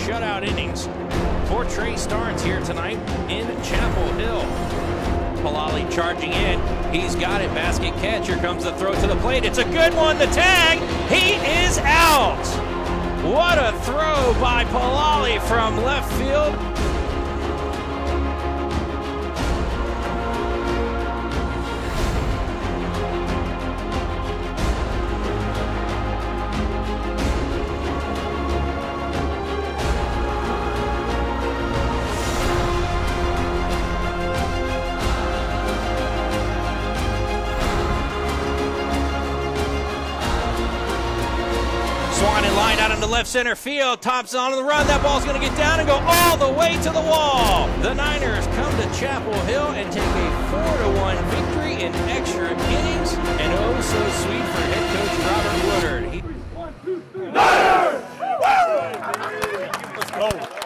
shutout innings for Trey Starnes here tonight in Chapel Hill. Palali charging in. He's got it. Basket catch. Here comes the throw to the plate. It's a good one. The tag. He is out. What a throw by Palali from left field. Swan in line out into left center field, tops on the run. That ball's going to get down and go all the way to the wall. The Niners come to Chapel Hill and take a 4-1 victory in extra innings. And oh, so sweet for head coach Robert Woodard. Niners! Let's go.